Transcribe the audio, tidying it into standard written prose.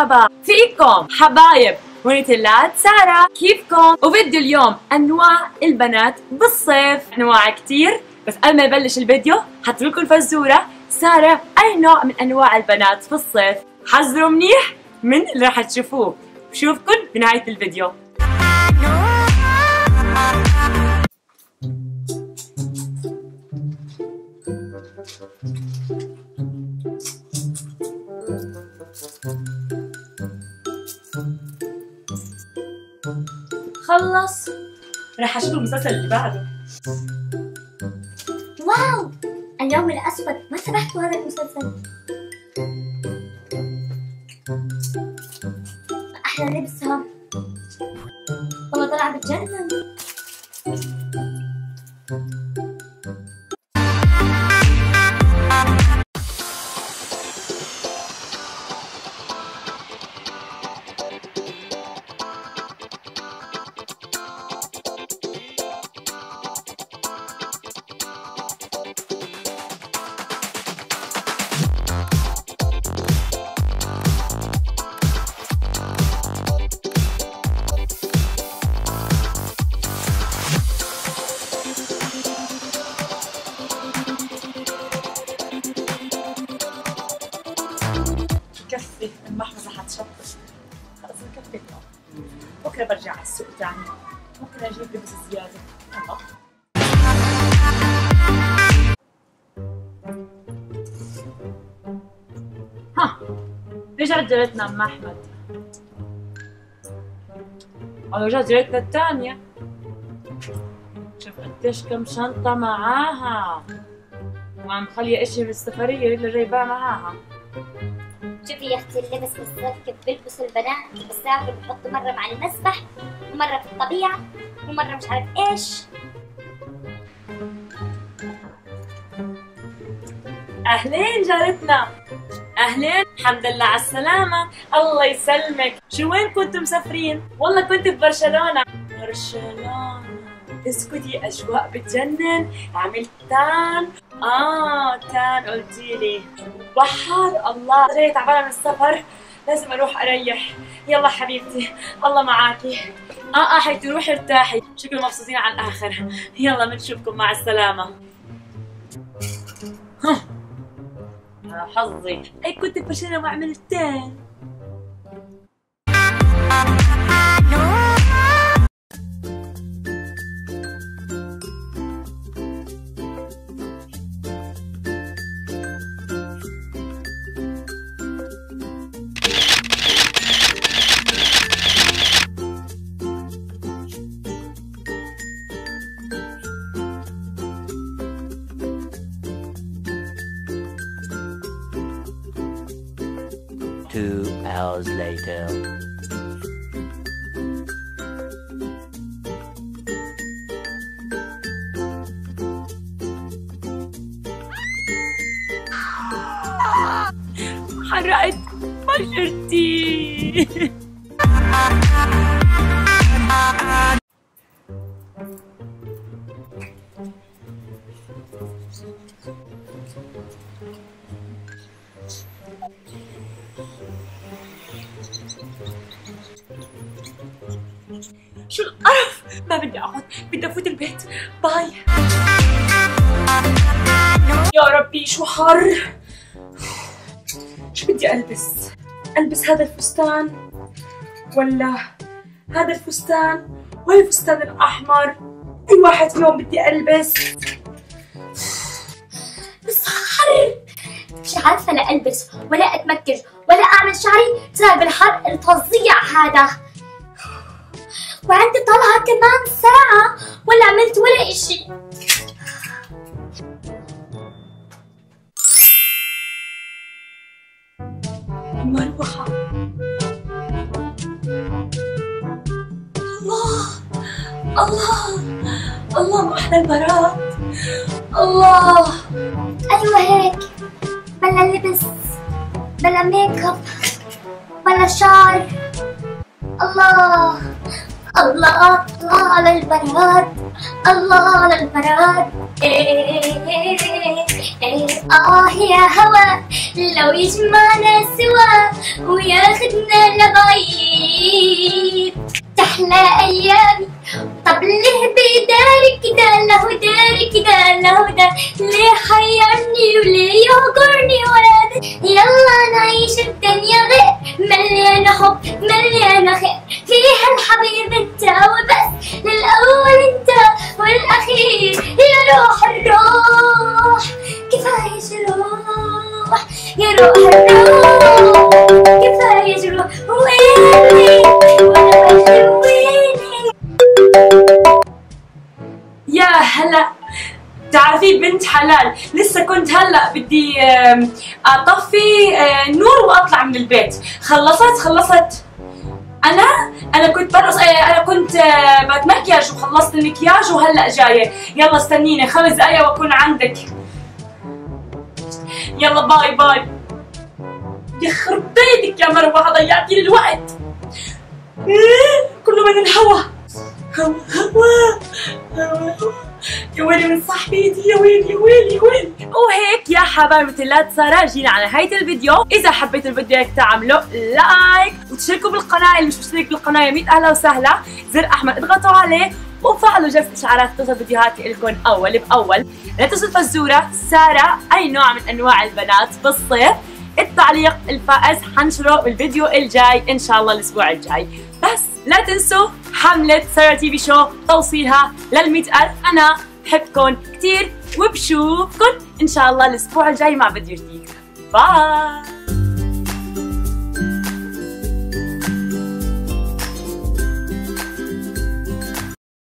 مرحبا فيكم حبايب، هوني تلات سارة، كيفكم؟ وفيديو اليوم أنواع البنات بالصيف، أنواع كتير، بس قبل ما يبلش الفيديو حطلكم فزورة. سارة أي نوع من أنواع البنات في الصيف؟ حذروا منيح من اللي رح تشوفوه. بشوفكن بنهاية الفيديو. خلص رح اشوف المسلسل اللي بعده. واو، اليوم الأسود، ما تابعتوا هذا المسلسل؟ أحلى لبسها، والله طلع بتجنن. كفي المحفظة حتشطب، خلص كفي. بكره برجع على السوق تاني، بكره اجيب لبس زيادة. يلا ها، رجعت جارتنا ام احمد، رجعت جارتنا الثانية. شوف قديش كم شنطة معاها، وعم مخلية اشي من السفرية اللي جايباه معاها. شوفي يا اختي، اللبس بالصيف كيف بيلبسوا البنات، بسافر بحطوا مرة مع المسبح، ومرة في الطبيعة، ومرة مش عارف ايش. اهلين جارتنا، اهلين، الحمد لله على السلامة. الله يسلمك، شو وين كنتوا مسافرين؟ والله كنت في برشلونة. برشلونة، اسكتي، اجواء بتجنن، عملت تان. تان قلتيلي، بحر. الله جاي تعبانة من السفر، لازم اروح اريح. يلا حبيبتي، الله معاكي. حيتي روحي ارتاحي، شكلكم مبسوطين على الاخر. يلا بنشوفكم، مع السلامة. حظي، اي كنت ببرشلونة وعملت تان. Two hours later. حرقت بشرتي. شو القرف، ما بدي اقعد، بدي افوت البيت. باي. يا ربي شو حر. شو بدي البس؟ البس هذا الفستان ولا هذا الفستان ولا الفستان الاحمر؟ اي واحد فيهم بدي البس. بس حر، مش عارفة لا ألبس ولا أتمكن ولا أعمل شعري بسبب الحر الفظيع هذا، وعندي طلعة كمان ساعة ولا عملت ولا إشي. المروحة، الله الله الله، ما أحلى البراد. الله، أيوة هيك، بلا لبس بلا ميك اب بلا شعر. الله الله الله على البنات، الله على البنات. يا هوا لو يجمعنا سوا وياخدنا لبعيد تحلى أيامي. طب ليه بداري كده له داري كده له دار، ليه حيرني وليه يهجرني ولا يلا نعيش الدنيا غير مليانة حب مليانة خير، فيها الحبيب انت وبس، للأول انت والأخير يا روح الروح. كفاية جروح يا روح الروح، كفاية جروح ويني وانا ويني. يا هلا، تعرفي بنت حلال، لسه كنت هلا بدي اطفي نور واطلع من البيت. خلصت. انا كنت برقص، انا كنت بتمكياج وخلصت المكياج وهلا جايه. يلا استنيني 5 دقايق واكون عندك. يلا باي. يخرب بيتك يا مروه، ضيعتي لي الوقت. كله من الهوا. هوا يا ويلي من صاحبتي، يا ويلي. وهيك يا حبايبتي لا سارة جينا على نهاية الفيديو. إذا حبيتوا الفيديو هيك تعملوا لايك وتشتركوا بالقناة، اللي مش مشترك بالقناة 100 أهلا وسهلا، زر أحمر اضغطوا عليه وفعلوا جرس الإشعارات توصل فيديوهاتي لكم أول بأول. لا تنسوا الفزورة سارة أي نوع من أنواع البنات بالصيف. التعليق الفائز حنشره بالفيديو الجاي إن شاء الله الأسبوع الجاي. بس لا تنسوا حملة سارة تي في شو توصيلها لل100,000. أنا بحبكم كتير وبشوفكم إن شاء الله الأسبوع الجاي مع فيديو جديد. باي.